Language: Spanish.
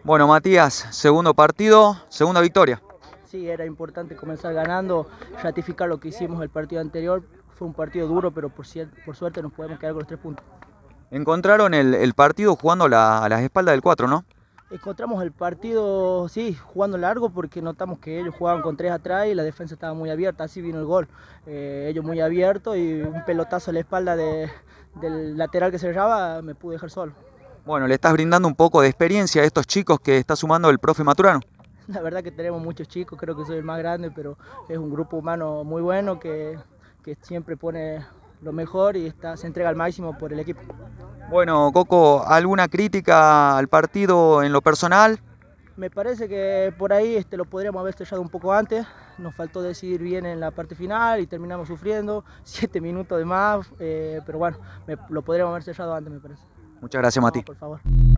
Bueno, Matías, segundo partido, segunda victoria. Sí, era importante comenzar ganando, ratificar lo que hicimos el partido anterior. Fue un partido duro, pero por suerte nos podemos quedar con los 3 puntos. Encontraron el partido jugando a las espaldas del 4, ¿no? Encontramos el partido, sí, jugando largo porque notamos que ellos jugaban con 3 atrás y la defensa estaba muy abierta, así vino el gol. Ellos muy abiertos y un pelotazo a la espalda del lateral que cerraba me pude dejar solo. Bueno, le estás brindando un poco de experiencia a estos chicos que está sumando el profe Maturano. La verdad que tenemos muchos chicos, creo que soy el más grande, pero es un grupo humano muy bueno que siempre pone lo mejor y se entrega al máximo por el equipo. Bueno, Coco, ¿alguna crítica al partido en lo personal? Me parece que por ahí lo podríamos haber cerrado un poco antes, nos faltó decidir bien en la parte final y terminamos sufriendo, 7 minutos de más, pero bueno, lo podríamos haber cerrado antes, me parece. Muchas gracias, No, Mati. por favor.